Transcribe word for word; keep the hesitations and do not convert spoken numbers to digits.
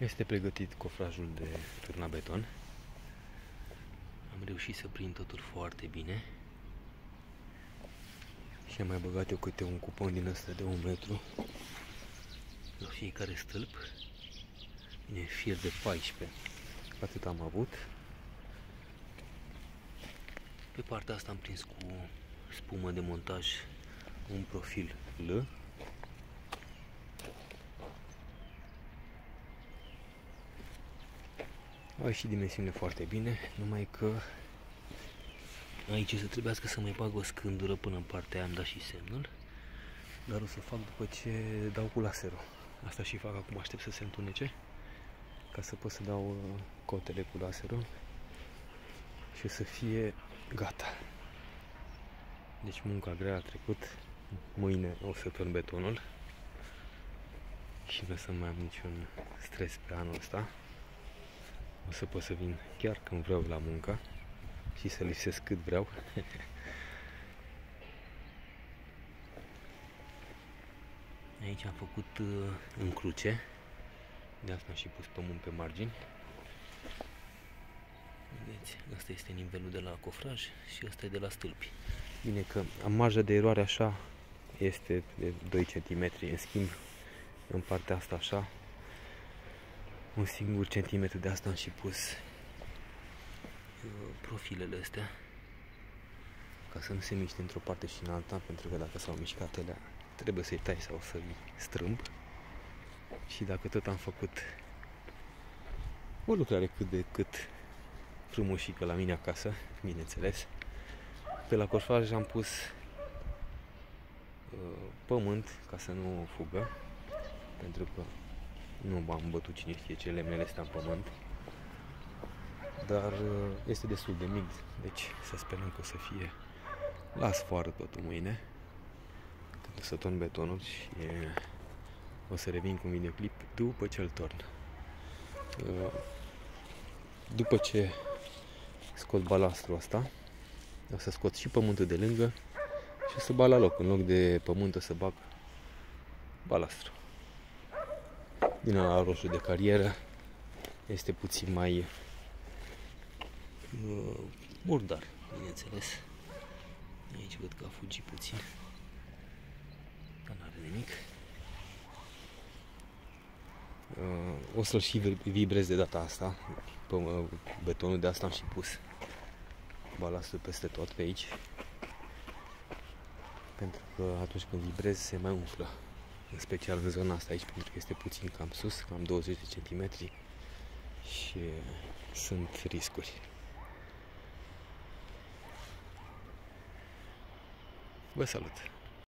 Este pregătit cofrajul de turnabeton. Am reușit să prind totul foarte bine. Și am mai băgat eu câte un cupon din ăsta de un metru la fiecare stâlp. Bine, fir de paisprezece. Atât am avut. Pe partea asta am prins cu spumă de montaj un profil L. Au ieșit dimensiunile foarte bine, numai că aici să trebuiască să mai bag o scândură până în partea aia, am dat și semnul. Dar o să fac după ce dau cu laserul. Asta și fac acum, aștept să se întunece ca să pot să dau cotele cu laserul și să fie gata. Deci munca grea a trecut. Mâine o să torn betonul și nu o să mai am niciun stres pe anul ăsta. O să pot să vin chiar când vreau la muncă și să lipsesc cât vreau. Aici am făcut uh, în cruce, de asta am și pus pământ pe margini. Vedeți, asta este nivelul de la cofraj și asta e de la stâlpi. Bine că am marja de eroare așa, este de doi centimetri, în schimb în partea asta așa, un singur centimetru, de asta am și pus uh, profilele astea, ca să nu se miște într-o parte și în alta, pentru că dacă s-au mișcat ele, trebuie să-i tai sau să-i strâmb. Și dacă tot am făcut o lucrare cât de cât frumușică la mine acasă, bineînțeles, pe la cofraj am pus uh, pământ ca să nu fugă, pentru că nu m-am bătut cine știe ce lemnele astea în pământ, dar uh, este destul de mic, deci să sperăm că o să fie. Las foară totul mâine, când o să torn betonul și uh, o să revin cu un videoclip după ce îl torn. Uh, după ce scot balastrul ăsta, o să scot și pământul de lângă și o să bag la loc. În loc de pământ o să bag balastru. Din ala roșu de carieră, este puțin mai uh, murdar, bineînțeles. Aici văd că a fugit puțin, dar nu are nimic. Uh, o să-l și vibrez de data asta, pe uh, betonul, de asta am și pus balastul peste tot pe aici, pentru că atunci când vibrez se mai umflă, în special în zona asta aici, pentru că este puțin cam sus, cam douăzeci de centimetri și sunt riscuri. Vă salut!